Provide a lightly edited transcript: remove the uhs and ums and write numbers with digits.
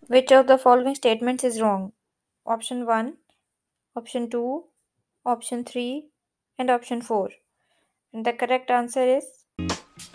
Which of the following statements is wrong? Option 1, option 2, option 3, and option 4. And the correct answer is